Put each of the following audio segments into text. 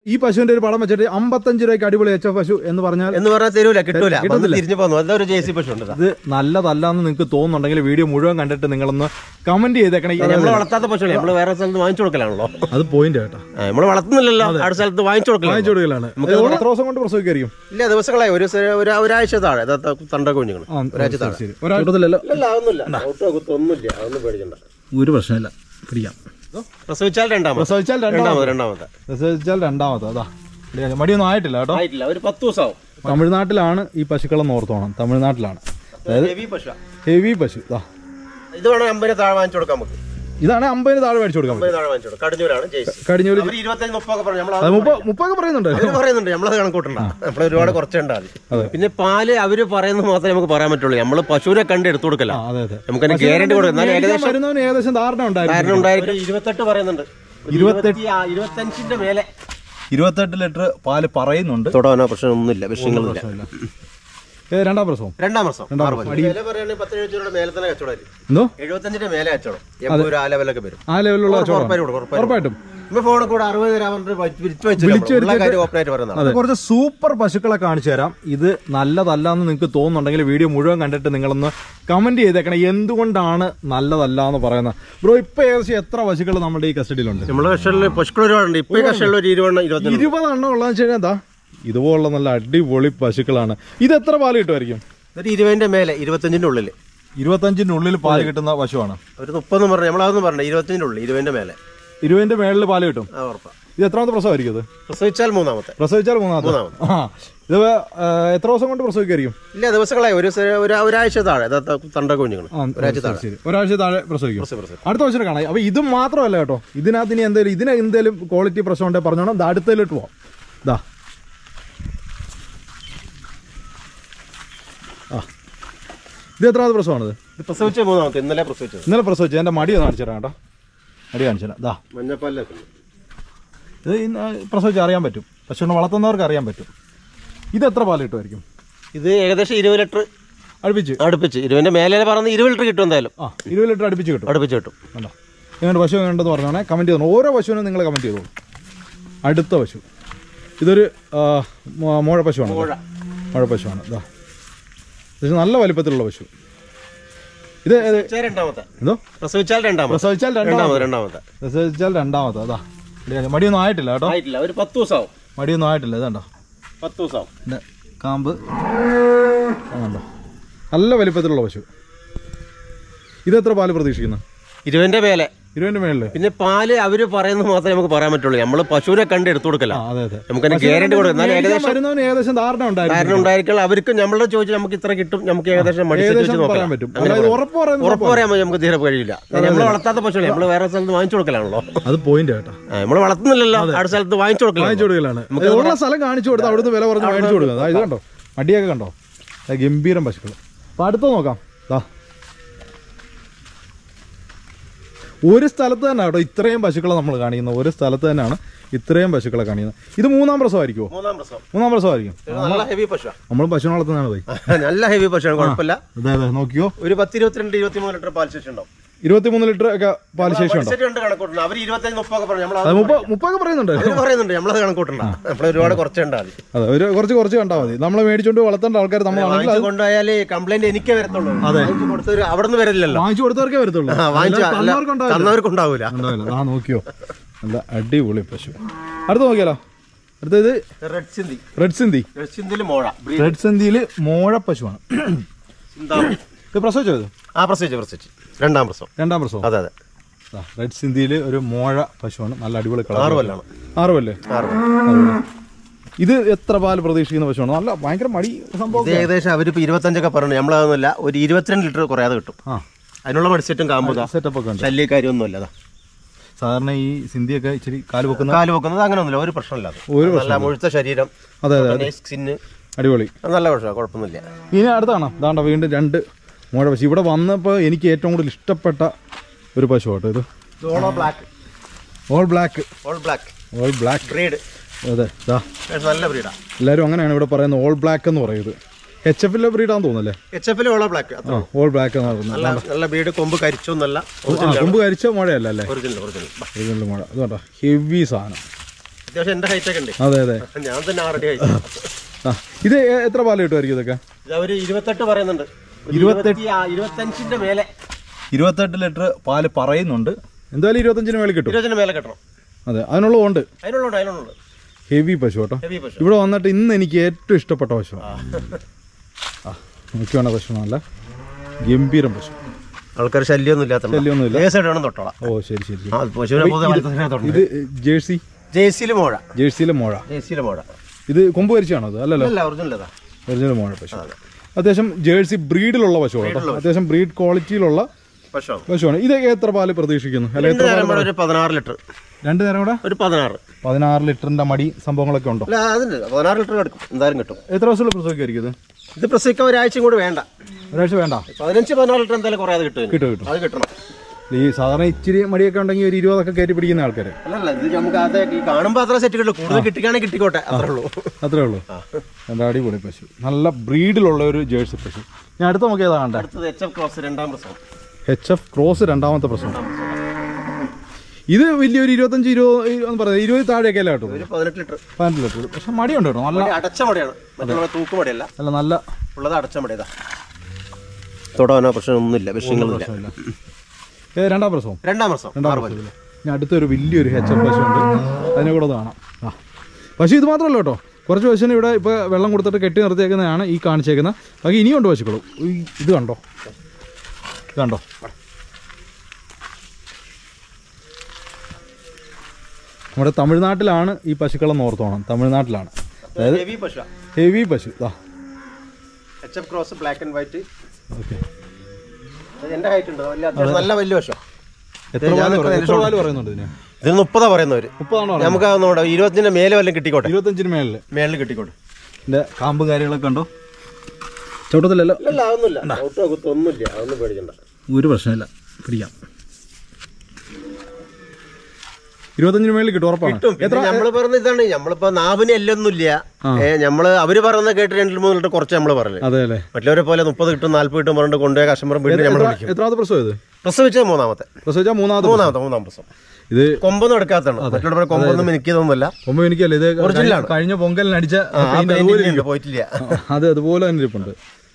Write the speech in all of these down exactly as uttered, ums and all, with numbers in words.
ഈ പശുവിന്റെ ഒരു പടം വെച്ചിട്ട് അമ്പത്തഞ്ച് രൂപയ്ക്ക് അടിപൊളി എച്ച് എഫ് പശു എന്ന് പറഞ്ഞാൽ എന്ന് പറഞ്ഞാൽ തരൂല, കിട്ടൂല, തിരിഞ്ഞു പോകുന്നു. അതൊരു ജേഴ്സി പശു ഉണ്ട്. ഇത് നല്ലതല്ലാന്ന് നിങ്ങൾക്ക് തോന്നുന്നുണ്ടെങ്കിൽ വീഡിയോ മുഴുവൻ കണ്ടിട്ട് നിങ്ങളൊന്ന് കമന്റ് ചെയ്തേക്കണേ. നമ്മൾ വളർത്താത്ത പശുക്കളെ നമ്മൾ വേറെ സ്ഥലത്ത് വാങ്ങിച്ചു കൊടുക്കലാണല്ലോ. അത് പോയിന്റ് കേട്ടോ, നമ്മൾ വളർത്തുന്നില്ലല്ലോ, അടുത്ത സ്ഥലത്ത് വാങ്ങിച്ചു കൊടുക്കൽ വാങ്ങിച്ചു കൊടുക്കലാണ്. എത്ര ദിവസം കൊണ്ട് പ്രസവിക്കായിരിക്കും? ഇല്ല, ദിവസങ്ങളായി. ഒരു ഒരാഴ്ച താഴെ തണ്ട കുഞ്ഞുങ്ങൾ ഒരാഴ്ച താഴെ. ഒന്നും പേടിക്കണ്ട, ഒരു പ്രശ്നമില്ല, പിടിക്കാം. പ്രസവിച്ചാൽ രണ്ടാമത് പ്രസവിച്ചാൽ രണ്ടാമത് രണ്ടാമത്തെ പ്രസവിച്ചാൽ രണ്ടാമത് അതാ മടിയൊന്നും ആയിട്ടില്ല കേട്ടോ. ആയിട്ടില്ല, ഒരു പത്ത് ദിവസമാവും. തമിഴ്നാട്ടിലാണ് ഈ പശുക്കളെ ഓർത്തോണം, തമിഴ്നാട്ടിലാണ്. അതായത് ഹെവി പശു, ഹെവി പശു. ഇത് വേണം അമ്പതിന് താഴെ വാങ്ങിച്ചു കൊടുക്കാം നമുക്ക്. ഇതാണ് അമ്പതിന് താഴെ മേടിച്ചു കൊടുക്കാം. കടിഞ്ഞൂര് മുപ്പൊക്കെ പറയുന്നുണ്ട് പറയുന്നുണ്ട് നമ്മളത് കണക്കൂട്ടണ്ട, നമ്മൾ ഒരുപാട് കുറച്ചുണ്ടാതി. പിന്നെ പാല് അവര് പറയുന്നത് മാത്രമേ നമുക്ക് പറയാൻ പറ്റുള്ളൂ. നമ്മള് പശുവിനെ കണ്ട് എടുത്തു കൊടുക്കല, നമുക്ക് അതിന് ഗ്യാരണ്ടി കൊടുക്കാം. ഏകദേശം ഏകദേശം ധാരണ ഉണ്ടായിരിക്കും. ഇരുപത്തെട്ട് പറയുന്നുണ്ട്, ഇരുപത്തെട്ട് ഇരുപത്തഞ്ചിന്റെ മേലെ ഇരുപത്തെട്ട് ലിറ്റർ പാല് പറയുന്നുണ്ട്. തൊടാനോ പ്രശ്നമൊന്നുമില്ല, വിഷയങ്ങളില്ല. രണ്ടാം പ്രസവം രണ്ടാം പ്രസവം എഴുപത്തഞ്ചിന്റെ മേലെ കച്ചവടം ആ ലെവലൊക്കെ വരും. ആ ലെവലുള്ള ഉറപ്പായിട്ടും കുറച്ച് സൂപ്പർ പശുക്കളെ കാണിച്ചു തരാം. ഇത് നല്ലതല്ലാന്ന് നിങ്ങൾക്ക് തോന്നുന്നുണ്ടെങ്കിൽ വീഡിയോ മുഴുവൻ കണ്ടിട്ട് നിങ്ങളൊന്ന് കമന്റ് ചെയ്തേക്കണം എന്തുകൊണ്ടാണ് നല്ലതല്ല എന്ന് പറയുന്നത്. ബ്രോ, ഇപ്പൊ ഏകദേശം എത്ര പശുക്കൾ നമ്മുടെ ഈ കസ്റ്റഡിയിലുണ്ട്? നമ്മുടെ കസ്റ്റഡിയിൽ പശുക്കൾ ഒരുപാടുണ്ട്. ഇപ്പൊ കസ്റ്റഡിയിൽ ഒരു ഇരുപത് ഇരുപതെണ്ണം ഉള്ളതെന്ന് വെച്ച് കഴിഞ്ഞാൽ എന്താ ഇതുപോലുള്ള നല്ല അടിപൊളി പശുക്കളാണ്. ഇത് എത്ര പാല് കിട്ടുമായിരിക്കും? ഒരു ഇരുപതിന്റെ മേലെ, ഇരുപത്തഞ്ചിന്റെ ഉള്ളിൽ. ഇരുപത്തഞ്ചിന്റെ ഉള്ളിൽ പാല് കിട്ടുന്ന പശുവാണ്. ഒരു മുപ്പതെന്ന് പറഞ്ഞു, നമ്മളതൊന്നും പറഞ്ഞു. ഇരുപത്തിൻ്റെ ഉള്ളിൽ, ഇരുപതിന്റെ മേലെ, ഇരുപതിന്റെ മേളിൽ പാല് കിട്ടും. ഇത് എത്രാമത്തെ പ്രസവമായിരിക്കും? ഇത് പ്രസവിച്ചാൽ മൂന്നാമത്തെ. പ്രസവിച്ചാൽ മൂന്നാമത്തെ. ആ, ഇത് എത്ര ദിവസം കൊണ്ട് പ്രസവിക്കായിരിക്കും? ഇല്ല, ദിവസങ്ങളായി. ഒരു ഒരാഴ്ച താഴെ തണ്ട കുഞ്ഞുങ്ങൾ ഒരാഴ്ച താഴെ പ്രസവിക്കും. അടുത്ത വർഷം കാണാം. അപ്പൊ ഇത് മാത്രമല്ല കേട്ടോ, ഇതിനകത്ത് ഇനി എന്തെങ്കിലും ഇതിന് എന്തെങ്കിലും ക്വാളിറ്റി പ്രശ്നം ഉണ്ടെങ്കിൽ പറഞ്ഞോണം. അടുത്തതിലോട്ട് പോവാം. ഇതാ ഇത് എത്രാമത്തെ പ്രസവമാണിത്? പ്രസവിച്ച മൂന്നാമത്തെ. ഇന്നലെ പ്രസവിച്ചത്. ഇന്നലെ പ്രസവിച്ചത്. എൻ്റെ മടി ഒന്ന് കാണിച്ചു തരാം കേട്ടോ, മടി കാണിച്ചു തരാം. ഇതാ മഞ്ഞപ്പാലൊക്കെ ഇത് പ്രസവിച്ച് അറിയാൻ പറ്റും, പശുവിനെ വളർത്തുന്നവർക്ക് അറിയാൻ പറ്റും. ഇത് എത്ര പാല് കിട്ടുമായിരിക്കും? ഇത് ഏകദേശം ഇരുപത് ലിറ്റർ അടുപ്പിച്ച് അടുപ്പിച്ച് ഇരുപതിന്റെ മേലെ പറഞ്ഞ് ഇരുപത് ലിറ്റർ കിട്ടും എന്തായാലും. ആ, ഇരുപത് ലിറ്റർ അടുപ്പിച്ച് കിട്ടും. അടുപ്പിച്ച് കിട്ടും. കണ്ടോ, എങ്ങനെ പശു വേണ്ടെന്ന് പറഞ്ഞോണേ കമൻറ്റ് ചെയ്തോളൂ. ഓരോ പശുവിനും നിങ്ങൾ കമൻറ്റ് ചെയ്തോളൂ. അടുത്ത പശു ഇതൊരു മോഴ പശുവാണ്. മോഴ പശുവാണ്. ഇതാ നല്ല വലിപ്പത്തിലുള്ള പശു. ഇത് രണ്ടാമത്തെ. എന്തോ പ്രസവിച്ചാൽ രണ്ടാമത്തെ. പ്രസവിച്ചാൽ രണ്ടാമത്തെ രണ്ടാമത്തെ പ്രസവിച്ചാൽ രണ്ടാമത്തെ. അതാ മടിയൊന്നും ആയിട്ടില്ല കേട്ടോ, ഒരു പത്ത് ദിവസമാവും. മടിയൊന്നും ആയിട്ടില്ല. ഇതാണ്ടോ പത്ത് ദിവസമാവും. പിന്നെ കാമ്പ് കണ്ടോ, നല്ല വലിപ്പത്തിലുള്ള പശു. ഇതെത്ര പാല് പ്രതീക്ഷിക്കുന്നു? ഇരുപതിന്റെ മേലെ. ഇരുപതിന്റെ മേളില്. പിന്നെ പാല് അവര് പറയുന്നത് മാത്രമേ നമുക്ക് പറയാൻ പറ്റുള്ളൂ. നമ്മള് പശുവിനെ കണ്ട് എടുത്തു കൊടുക്കല, നമുക്ക് ഗ്യാരണ്ടി കൊടുക്കാം. ഏകദേശം ധാരണ ഉണ്ടായിരിക്കും. അവർക്ക് നമ്മളെ ചോദിച്ചാൽ നമുക്ക് ഇത്ര കിട്ടും, നമുക്ക് ഏകദേശം പറയാൻ പറ്റും. ഉറപ്പ് പറയാൻ നമുക്ക് തീരെ കഴിയില്ല. നമ്മൾ വളർത്താത്ത പശുക്കളെ നമ്മള് വേറെ സ്ഥലത്ത് വാങ്ങിച്ചു കൊടുക്കലാണല്ലോ. അത് പോയിന്റ് കേട്ടോ, നമ്മള് വളർത്തുന്നില്ലല്ലോ, അടുത്ത സ്ഥലത്ത് വാങ്ങിച്ചു കൊടുക്കല വാങ്ങിച്ചു കൊടുക്കലാണ്. ഉള്ള സ്ഥലം കാണിച്ചു കൊടുത്ത് അവിടുന്ന് വില പറഞ്ഞ് വാങ്ങിച്ചു കൊടുക്കുക. ഇത് കണ്ടോ, മടിയൊക്കെ കണ്ടോ, ഗംഭീരം പശുക്കൾ. അപ്പൊ അടുത്ത നോക്കാം. ഒരു സ്ഥലത്ത് തന്നെ കേട്ടോ ഇത്രയും പശുക്കളെ നമ്മൾ കാണിക്കുന്നത്. ഒരു സ്ഥലത്ത് തന്നെയാണ് ഇത്രയും പശുക്കളെ കാണിക്കുന്നത്. ഇത് മൂന്നാം പ്രസവമായിരിക്കുമോ? മൂന്നാം പ്രസവമായിരിക്കും. നമ്മൾ പശു വളർത്തുന്നതാണ് പോയി. നല്ല ഹെവി പശുവാണ്, കുഴപ്പമില്ല. അതെ അതെ, നോക്കിയോ, ഒരു പത്ത് ഇരുപത്തിരണ്ട് ഇരുപത്തിമൂന്ന് ലിറ്റർ പാൽ ശേഷി ഉണ്ടാവും. ഇരുപത്തിമൂന്ന് ലിറ്റർ ഒക്കെ പാൽ ശേഷി ഉണ്ടോ? മുപ്പൊക്കെ പറയുന്നുണ്ട് പറയുന്നുണ്ട് നമ്മളത് കണക്കൂട്ടണ്ട, നമ്മൾ ഒരുപാട് കുറച്ചുണ്ടാതി. അതെ, ഒരു കുറച്ച് കുറച്ച് കണ്ടാൽ മതി. നമ്മളെ മേടിച്ചോണ്ട് വളർത്തേണ്ട ആൾക്കാർ നമ്മൾ കൊണ്ടുപോയാൽ കംപ്ലൈന്റ് എനിക്കേ വരത്തുള്ളൂ. അതെ, അവിടെ നിന്ന് വരില്ലല്ലോ, വാങ്ങിച്ചു കൊടുത്തവർക്കേ വരത്തുള്ളൂ, തന്നവർക്കുണ്ടാവൂല. ആ നോക്കിയോ, നല്ല അടിപൊളി പശു. അടുത്ത് നോക്കിയാലോ, അടുത്തത് red Sindhi. Red Sindhi red സിന്ധിയില് മോഴ. റെഡ് സിന്ധിയില് മോഴ പശുവാണ്. ഇത് പ്രസവിച്ചത്? ആ, പ്രസവിച്ചു പ്രസവിച്ചു രണ്ടാം പ്രസവം. രണ്ടാം പ്രസവം. അതെ അതെ. റെഡ് സിന്ധിയില് ഒരു മോഴ പശുവാണ്, നല്ല അടിപൊളി കളർ. ആറ് കൊല്ലാണ്. ആറ് കൊല്ലേ? ഇത് എത്ര പാല് പ്രതീക്ഷിക്കുന്ന പശുവാണ്? നല്ല ഭയങ്കര മടി സംഭവം. ഏകദേശം അവരിപ്പോ ഇരുപത്തഞ്ചൊക്കെ പറഞ്ഞു, നമ്മളതൊന്നുമില്ല, ഒരു ഇരുപത്തിരണ്ട് ലിറ്റർ കുറയാതെ കിട്ടും. ആ, അതിനുള്ള മടിസെറ്റും കാമ്പ് സെറ്റപ്പ് ഒക്കെ ഉണ്ട്. ശല്യക്കാര്യമൊന്നുമില്ല. അതാ സാധാരണ ഈ സിന്ധിയൊക്കെ ഇച്ചിരി കാല് വെക്കുന്ന കാല് വെക്കുന്നത് അങ്ങനെയൊന്നുമില്ല, ഒരു പ്രശ്നമില്ലാതെ. ഒരു നല്ല മുഴുത്ത ശരീരം. അതെ അതെ, സ്കിന്ന് അടിപൊളി, നല്ല പ്രശ്നം, കുഴപ്പമൊന്നുമില്ല. ഇനി അടുത്താണ് ഇതാണ്ട വീണ്ടും രണ്ട് മോഴ പശു. ഇവിടെ വന്നപ്പോൾ എനിക്ക് ഏറ്റവും കൂടുതൽ ഇഷ്ടപ്പെട്ട ഒരു പശു കേട്ടോ ഇത്. All black. All black all black all black breed. അതെ, നല്ല ബ്രീഡാണ്. എല്ലാവരും അങ്ങനെയാണ് ഇവിടെ പറയുന്നത്, ഓൾ ബ്ലാക്ക് എന്ന് പറയുന്നത്. എച്ച് എഫിലെ ബ്രീഡാന്ന് തോന്നുന്നല്ലേ? എച്ച് എഫിലെ ഓൾ ബ്ലാക്ക്. ഓൾ ബ്ലാക്ക് എന്ന് പറയുന്നത് നല്ല ബ്രീഡ്. കൊമ്പ് കരിച്ചൊന്നല്ല, കൊമ്പ് കരിച്ച മുഴയല്ല അല്ലേ? ഒറിജിനൽ ഒറിജിനൽ ഒറിജിനൽ മുഴ. അതുകൊണ്ടോ ഹെവി സാധനം. അത്യാവശ്യം എന്റെ ഹൈറ്റ് ഒക്കെ ഉണ്ട്. അതെ അതെ, ഞാൻ തന്നെ ആറടി ഹൈറ്റ്. ഇത് എത്ര പാല് കിട്ടുമായിരിക്കും ഇതൊക്കെ? ഇത് അവര് ഇരുപത്തെട്ട് പറയുന്നുണ്ട്, ഇരുപത്തഞ്ചിന്റെ മേലെ. ഇരുപത്തെട്ട് ലിറ്റർ പാല് പറയുന്നുണ്ട്. എന്തായാലും ഇരുപത്തഞ്ചിന് മേലെ കിട്ടും. ഇരുപതിന് മേലെ കിട്ടണം. അതെ, അതിനുള്ളതുണ്ട്. അതിനുള്ളുണ്ട് അതിനുള്ളുണ്ട് ഹെവി പശു കേട്ടോ. ഇവിടെ വന്നിട്ട് ഇന്ന് എനിക്ക് ഏറ്റവും ഇഷ്ടപ്പെട്ട പശു. ആ എനിക്ക് വേണ്ട പശു, നല്ല ഗംഭീരം പശു. ആൾക്കാർ ശല്യമൊന്നും ഇല്ലാത്ത ശല്യമൊന്നുമില്ല. തൊട്ടോളാം. ഓ ശരി ശരി. ഇത് ജേഴ്സി ജേഴ്സിയിലെ മോഴ. ജേഴ്സിയിലെ മോഴ. ജേഴ്സിയിലെ മോഴ. ഇത് കൊമ്പ് വരിച്ചാണോ? അത് അല്ലല്ലോ, ഒറിജിനൽ മോഴ പശു. അത്യാവശ്യം ജേഴ്സി ബ്രീഡിലുള്ള പശു കേട്ടോ. അത്യാവശ്യം ബ്രീഡ് ക്വാളിറ്റിയിലുള്ള പശുവാണ്. ഇത് എത്ര പാല് പ്രതീക്ഷിക്കുന്നു? ഒരു പതിനാറ് ലിറ്റർ. രണ്ട് നേരം കൂടെ ഒരു പതിനാറ് പതിനാറ് ലിറ്ററിന്റെ മടി സംഭവങ്ങളൊക്കെ ഉണ്ടോ? പതിനാറ് ലിറ്റർ കിട്ടും, എന്തായാലും കിട്ടും. എത്ര ദിവസമുള്ള പ്രസവിക്കായിരിക്കും ഇത്? ഇത് പ്രസവിക്കാൻ ഒരാഴ്ചയും കൂടി വേണ്ട. ഒരാഴ്ച വേണ്ട. പതിനഞ്ച് പതിനാറ് ലിറ്റർ എന്തായാലും കുറേ കിട്ടും. കിട്ടും കിട്ടും അത് കിട്ടണം. ഈ സാധാരണ ഇച്ചിരി മടിയൊക്കെ ഉണ്ടെങ്കിൽ ഒരു ഇരുപതൊക്കെ കയറ്റി പിടിക്കുന്ന ആൾക്കാർ. അല്ലല്ല, ഇത് നമുക്ക് അത് കാണുമ്പോൾ അത്ര സെറ്റ് കിട്ടും. കൂടുതൽ കിട്ടിക്കാണെങ്കിൽ കിട്ടിക്കോട്ടെ, അത്രേ ഉള്ളൂ. അത്രേ ഉള്ളൂ. എൻ്റെ അടിപൊളി പശു, നല്ല ബ്രീഡിലുള്ള ഒരു ജേഴ്സി പശു. ഞാൻ അടുത്ത നമുക്ക് ഏതാ കണ്ടേ? അടുത്തത് എച്ച് എഫ് ക്രോസ് രണ്ടാം പ്രസവം. എച്ച് എഫ് ക്രോസ് രണ്ടാമത്തെ പ്രസവം. ഇത് വലിയൊരു ഇരുപത്തഞ്ച് ഇരുപത് എന്ന് പറയുന്നത് ഇരുപത് താഴെയൊക്കെ അല്ലേ കേട്ടോ? പതിനെട്ട് ലിറ്റർ. പതിനെട്ട് ലിറ്റർ. പക്ഷെ മടിയുണ്ട് കേട്ടോ, നല്ല അടച്ച മടിയാണ്. മറ്റുള്ള തൂക്ക് മടിയല്ല, അല്ല നല്ല ഉള്ളത് അടച്ച മടിയതാ. തൊടാനോ പ്രശ്നമൊന്നുമില്ല, വിഷയങ്ങളില്ല. രണ്ടാം പ്രസവം. രണ്ടാം പ്രസവം. രണ്ടാം പ്രസവം. ഞാൻ അടുത്തൊരു വലിയൊരു എച്ച് എഫ് പശു ഉണ്ട്, അതിനെ കൂടെ കാണാം. ആ പശു ഇത് മാത്രമല്ല കേട്ടോ, കുറച്ച് പശുവിന് ഇവിടെ ഇപ്പോൾ വെള്ളം കൊടുത്തിട്ട് കെട്ടി നിർത്തിയേക്കുന്നതാണ് ഈ കാണിച്ചേക്കുന്നത്. ബാക്കി ഇനിയുണ്ട് പശുക്കളും. ഇത് കണ്ടോ, ഇത് കണ്ടോ? നമ്മുടെ തമിഴ്നാട്ടിലാണ് ഈ പശുക്കളെന്ന് ഓർത്തോണം. തമിഴ്നാട്ടിലാണ്. അതായത് ഹെവി പശു. H F cross black and white. Okay, എന്റെ ഹൈറ്റ് ഉണ്ട്, നല്ല വലിയ പശു. എത്ര പാല് പറയുന്നുണ്ട് ഇതിന്? ഇതിന് മുപ്പതാ പറയുന്നവര്. മുപ്പതാണോ? നമുക്ക് നോക്കാം, ഇരുപത്തിന് മേലെ വല്ലതും കിട്ടിക്കോട്ടെ. ഇരുപത്തഞ്ചിന് മേളില് മേളിൽ കിട്ടിക്കോട്ടെ. ഇതിന്റെ കാമ്പും കാര്യങ്ങളൊക്കെ ഉണ്ടോ? ചവിട്ടത്തില്ലല്ലോ? ഒന്നുമില്ല, ഒന്നുമില്ല, അതൊന്നും പേടിക്കണ്ട. ഒരു പ്രശ്നമില്ല, പിടിക്കാം. ഇരുപത്തഞ്ചിന് മേളിൽ കിട്ടും, ഉറപ്പാണ്. നമ്മള് പറഞ്ഞ ഇതാണ്, നമ്മളിപ്പോ നാവിന് എല്ലൊന്നുമില്ല. നമ്മള് അവര് പറയുന്ന കേട്ട് രണ്ടിൽ മൂന്ന് ലിറ്റർ കുറച്ച് നമ്മള് പറഞ്ഞു. അതെ അല്ലേ? മറ്റുള്ളവരെ പോലെ മുപ്പത് കിട്ടും നാല്പത് കിട്ടും പറഞ്ഞിട്ട് കൊണ്ടുപോയ കസ്റ്റമറും വീണ്ടും നമ്മൾ വിളിക്കും. എത്രാമത്തെ പ്രസവം ഇത്? പ്രസവിച്ചത് മൂന്നാമത്തെ. പ്രസവിച്ച മൂന്നാമത്തെ മൂന്നാമത്തെ മൂന്നാം പ്രസവം. ഇത് കൊമ്പൊന്നും എടുക്കാത്തതാണ്. മറ്റുള്ളവരെ കൊമ്പൊന്നും എനിക്കതൊന്നുമല്ല. കൊമ്പ് എനിക്കല്ല, ഇത് ഒറിജിനലാണ്. കഴിഞ്ഞ പൊങ്കലിന് അടിച്ച പോയിട്ടില്ല. അത് അതുപോലെ തന്നെ ഇരിപ്പുണ്ട്.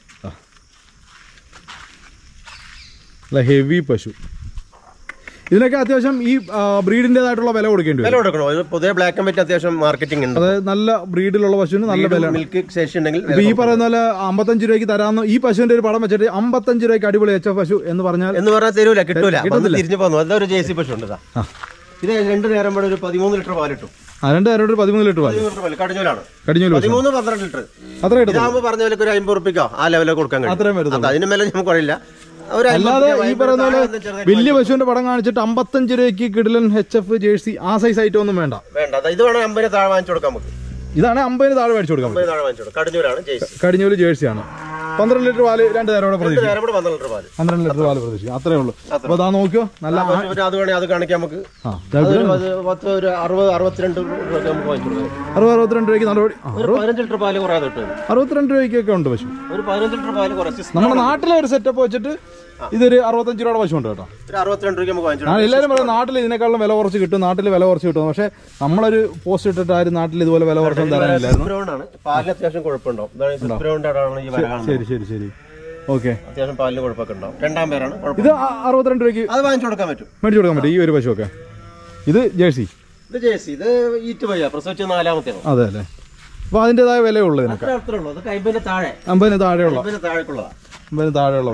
അല്ല ഹെവി പശു. ഇതിനൊക്കെ അത്യാവശ്യം ഈ ബ്രീഡിൻ്റെതായിട്ടുള്ള വില കൊടുക്കേണ്ടി വില കൊടുക്കണം. പൊതുവെ ബ്ലാക്ക് ആൻഡ് വൈറ്റ് അത്യാവശ്യം മാർക്കറ്റിംഗ് ഉണ്ട്. അതായത് നല്ല ബ്രീഡിലുള്ള പശുവിന് നല്ല വില. മിൽക്ക് ശേഷി ഉണ്ടെങ്കിൽ ഈ പറയുന്ന പോലെ അമ്പത്തഞ്ച് രൂപയ്ക്ക് തരാമെന്ന് ഈ പശുവിന്റെ ഒരു പടം വെച്ചിട്ട് അമ്പത്തഞ്ച് രൂപയ്ക്ക് അടിപൊളി എച്ച് എഫ് പശു എന്ന് പറഞ്ഞാൽ എന്ന് പറഞ്ഞാൽ തരൂല, കിട്ടൂല, തിരിഞ്ഞു പോകുന്നു. അതൊരു ജേഴ്സി പശു ഉണ്ട്. ഇത് രണ്ട് നേരം ഒരു പതിമൂന്ന് ലിറ്റർ പാലിട്ടു. രണ്ട് നേരം ഒരു പതിമൂന്ന് ലിറ്റർ പാല്. കടിഞ്ഞൂലാണ്. കടിഞ്ഞൂല് പതിമൂന്ന് പന്ത്രണ്ട് ലിറ്റർ. അത്ര കിട്ടും. പറഞ്ഞ വിലക്ക് ഒരു അമ്പത് റുപ്പിക്കോ ആ ലെവലിൽ കൊടുക്കാൻ കഴിയും. അത്രയും വരുന്നത്. അതിന് മേലെ നമുക്ക് കഴിയില്ല. അല്ലാതെ ഈ പറയുന്ന പോലെ വലിയ പശുവിന്റെ പടം കാണിച്ചിട്ട് അമ്പത്തഞ്ച് രൂപയ്ക്ക് കിടിലൻ എച്ച് എഫ് ജേഴ്സി ആ സൈസ് ഐറ്റം ഒന്നും വേണ്ട. വേണ്ട, ഇത് വേണം അമ്പതിന് താഴെ വാങ്ങിച്ചു കൊടുക്കാം നമുക്ക്. ഇതാണ് അമ്പതിന് താഴെ മേടിച്ചു കൊടുക്കാം. കടിഞ്ഞൂല് ജേഴ്സിയാണ്. പന്ത്രണ്ട് ലിറ്റർ പാല് രണ്ട് നേരം പ്രതീക്ഷിക്കും. പന്ത്രണ്ട് ലിറ്റർ പാല് പ്രതീക്ഷിക്കും, അത്രേ ഉള്ളൂ. അപ്പൊ അതാ നോക്കിയോ, നല്ല അത് വേണേ അത് കാണിക്കാം നമുക്ക്. അറുപത് അറുപത്തിരണ്ട് അറുപത് അറുപത്തിരണ്ട് രൂപയ്ക്ക് നടപടി. പതിനഞ്ച് ലിറ്റർ പാല് കുറയാതെ കിട്ടും. അറുപത്തിരണ്ട് രൂപയ്ക്കൊക്കെ ഉണ്ട് പശു. ഒരു പതിനഞ്ച് ലിറ്റർ പാല് കുറച്ച് നമ്മുടെ നാട്ടിലെ ഒരു സെറ്റപ്പ് വെച്ചിട്ട് ഇതൊരു അറുപത്തഞ്ച് രൂപയുടെ പശു ഉണ്ട് കേട്ടോ. അറുപത്തിരണ്ട് രൂപ ഞാൻ എല്ലാവരും പറയും നാട്ടിൽ ഇതിനേക്കാളും വില കുറച്ച് കിട്ടും, നാട്ടിൽ വില കുറച്ച് കിട്ടും. പക്ഷെ നമ്മളൊരു പോസ്റ്റ് ഇട്ടിട്ട് ആരും നാട്ടിൽ ഇതുപോലെ വില കുറച്ചൊന്നും തരാനില്ലായിരുന്നു. പാലിന് അത്യാവശ്യം കുഴപ്പമുണ്ടാവും. ശരി ശരി ശരി, ഓക്കെ. അത്യാവശ്യം പാലിന് കുഴപ്പമൊക്കെ ഉണ്ടാവും. രണ്ടാം പേരാണ്. ഇത് അറുപത്തിരണ്ട് രൂപയ്ക്ക് അത് വാങ്ങിച്ചു കൊടുക്കാൻ പറ്റും. മേടിച്ചു കൊടുക്കാൻ പറ്റും ഈ ഒരു പശു ഒക്കെ. ഇത് ജേഴ്സി. ഇത് ജേഴ്സി. ഇത് ഈറ്റ് പയ്യ പ്രസവിച്ച നാലാമത്തെ. അതെ അല്ലേ? അപ്പൊ അതിന്റേതായ വിലയുള്ളൂ ഇതിനൊക്കെ. അമ്പതിന് താഴെ അമ്പതിന് താഴെയുള്ള താഴെക്കുള്ളതാ. അമ്പതിന് താഴെയുള്ള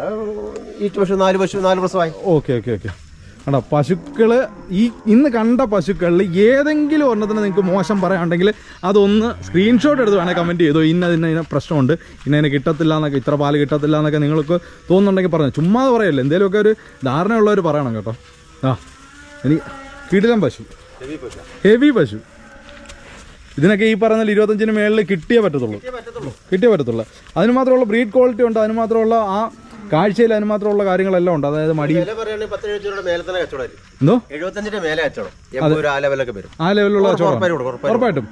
ഓക്കെ ഓക്കെ ഓക്കെ. കണ്ടോ പശുക്കള് ഈ ഇന്ന് കണ്ട പശുക്കളിൽ ഏതെങ്കിലും ഒരെണ്ണത്തിന് നിങ്ങൾക്ക് മോശം പറയാനുണ്ടെങ്കിൽ അതൊന്ന് സ്ക്രീൻഷോട്ട് എടുത്ത് വേണേൽ കമൻറ്റ് ചെയ്തോ. ഇന്ന ഇന്ന ഇന്ന പ്രശ്നമുണ്ട്, ഇന്നതിനെ കിട്ടത്തില്ല എന്നൊക്കെ, ഇത്ര പാല് കിട്ടത്തില്ല എന്നൊക്കെ നിങ്ങൾക്ക് തോന്നുന്നുണ്ടെങ്കിൽ പറഞ്ഞു. ചുമ്മാതെ പറയല്ലേ, എന്തെങ്കിലുമൊക്കെ ഒരു ധാരണയുള്ളവർ പറയണം കേട്ടോ. ആ ഇനി കിടിലൻ പശു, ഹെവി പശു. ഇതിനൊക്കെ ഈ പറയുന്ന ഇരുപത്തഞ്ചിന് മേളിൽ കിട്ടിയേ പറ്റത്തുള്ളൂ, കിട്ടിയേ പറ്റത്തുള്ളൂ. അതിന് മാത്രമുള്ള ബ്രീഡ് ക്വാളിറ്റി ഉണ്ട്, അതിന് മാത്രമുള്ള ആ കാഴ്ചയിൽ അതിന് മാത്രമുള്ള കാര്യങ്ങളെല്ലാം ഉണ്ട്. അതായത് മടി എന്തോ ആ ലെവലിലുള്ള ഉറപ്പായിട്ടും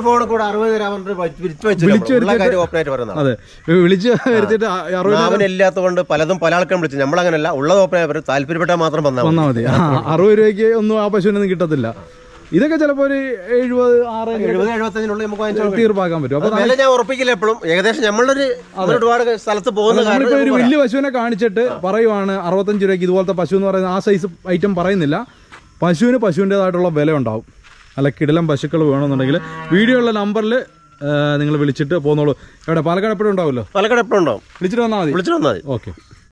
അതെ വിളിച്ച് വരുത്തിയിട്ട് ഇല്ലാത്തതുകൊണ്ട് പലതും പല ആൾക്കാരും വിളിച്ചു. നമ്മളങ്ങനല്ല, ഉള്ളത് താല്പര്യപ്പെട്ടാൽ മാത്രം വന്നാൽ മതി. അറുപത് രൂപയ്ക്ക് ഒന്നും ആ പശുവിനൊന്നും കിട്ടത്തില്ല. ഇതൊക്കെ ചിലപ്പോൾ ഒരു എഴുപത് ആറ് എഴുപത് എഴുപത്തഞ്ചിനുള്ളിൽ നമുക്ക് വാങ്ങിച്ചാൽ തീർപ്പാക്കാൻ പറ്റും. അപ്പോൾ വില ഞാൻ ഉറപ്പിക്കില്ല എപ്പോഴും. ഏകദേശം നമ്മളൊരു ഒരുപാട് സ്ഥലത്ത് പോകുന്ന നമ്മളിപ്പോൾ ഒരു വലിയ പശുവിനെ കാണിച്ചിട്ട് പറയുവാണ് അറുപത്തഞ്ച് രൂപയ്ക്ക് ഇതുപോലത്തെ പശു എന്ന് പറയുന്ന ആ സൈസ് ഐറ്റം പറയുന്നില്ല. പശുവിന് പശുവിൻ്റെതായിട്ടുള്ള വില ഉണ്ടാവും. അല്ല കിടിലം പശുക്കൾ വേണമെന്നുണ്ടെങ്കിൽ വീഡിയോ ഉള്ള നമ്പറിൽ നിങ്ങൾ വിളിച്ചിട്ട് പോന്നോളൂ. എവിടെ പാലക്കാട് എപ്പോഴും ഉണ്ടാവുമല്ലോ? പാലക്കാട് എപ്പോഴും ഉണ്ടാവും. വിളിച്ചിട്ട് വന്നാൽ മതി. വിളിച്ചിട്ട് വന്നാൽ മതി. ഓക്കെ.